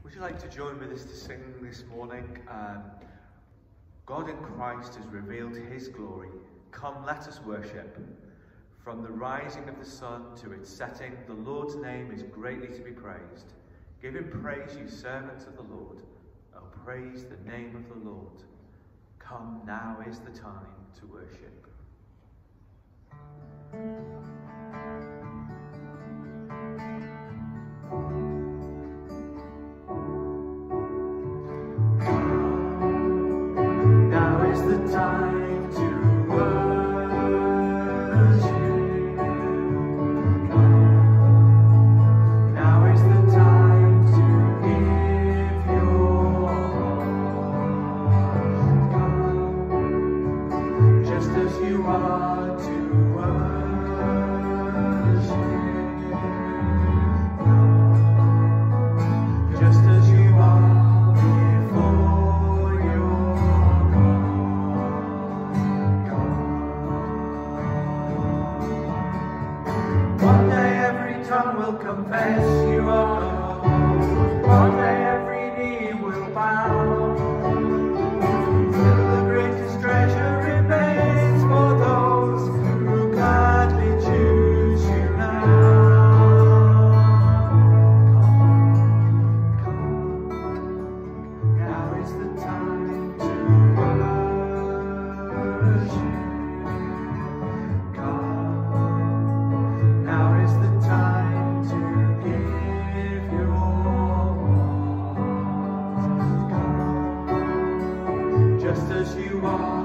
Would you like to join with us to sing this morning? God in Christ has revealed his glory. Come, let us worship. From the rising of the sun to its setting, the Lord's name is greatly to be praised. Give him praise, you servants of the Lord. Oh, praise the name of the Lord. Come, now is the time to worship. Now is the time to worship. Now is the time to give your heart. Just as you are to worship. Just as you are before your God. One day every tongue will confess you are Lord. One day every knee will bow. Still the greatest treasure remains for those who gladly choose you now. Come, now is the time to worship. Come, now is the time to give your heart. Come, just as you are.